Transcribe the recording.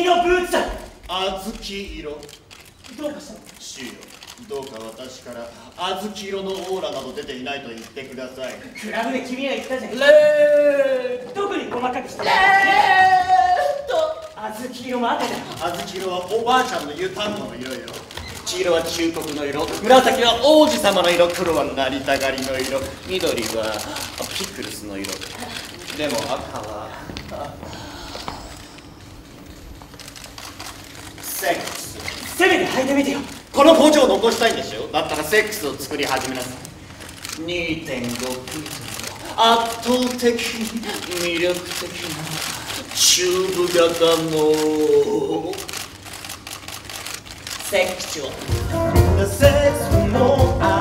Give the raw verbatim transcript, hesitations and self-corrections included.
のブーツだ。 小豆色。 どうかしたの？ 主よ、どうか私から小豆色のオーラなど出ていないと言ってください。 クラブで君が言ったじゃん。 レーどこに細かくしたの？ レーと小豆色もあったじゃん。 小豆色はおばあちゃんの湯たんぽの色よ。黄色は忠告の色、紫は王子様の色、黒は成りたがりの色、緑はピクルスの色。でも赤はセックス。 せめて履いてみてよ。 この工場を残したいんでしょ。だったらセックスを作り始めなさい。 にてんご フィートの圧倒的に魅力的なチューブ型のセクシュアルセックスの